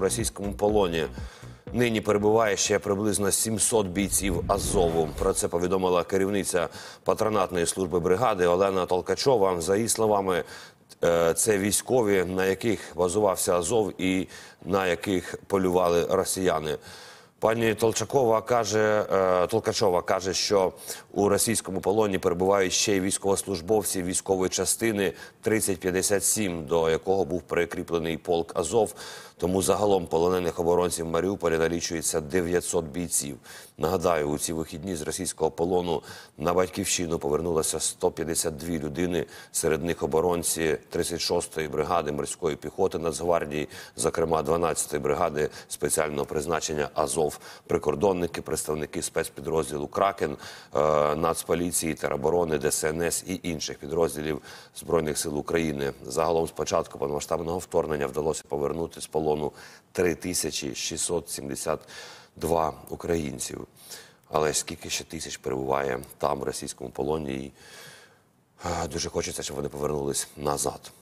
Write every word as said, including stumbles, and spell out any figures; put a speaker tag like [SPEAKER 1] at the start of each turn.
[SPEAKER 1] російському полоні нині перебуває ще приблизно сімсот бійців Азову. Про це повідомила керівниця патронатної служби бригади Олена Толкачова. За її словами, це військові, на яких базувався Азов і на яких полювали росіяни. Пані Толчакова каже, Толкачова каже, що у російському полоні перебувають ще й військовослужбовці військової частини тридцять п'ятдесят сім, до якого був прикріплений полк Азов. Тому загалом полонених оборонців Маріуполя налічується дев'ятсот бійців. Нагадаю, у ці вихідні з російського полону на Батьківщину повернулося сто п'ятдесят дві людини. Серед них оборонці тридцять шостої бригади морської піхоти Нацгвардії, зокрема дванадцятої бригади спеціального призначення Азов, прикордонники, представники спецпідрозділу «Кракен», Нацполіції, тероборони, Де Се Ен Ес і інших підрозділів Збройних сил України. Загалом з початку повномасштабного вторгнення вдалося повернути з полону три тисячі шістсот сімдесят два українців. Але скільки ще тисяч перебуває там, в російському полоні, і дуже хочеться, щоб вони повернулись назад.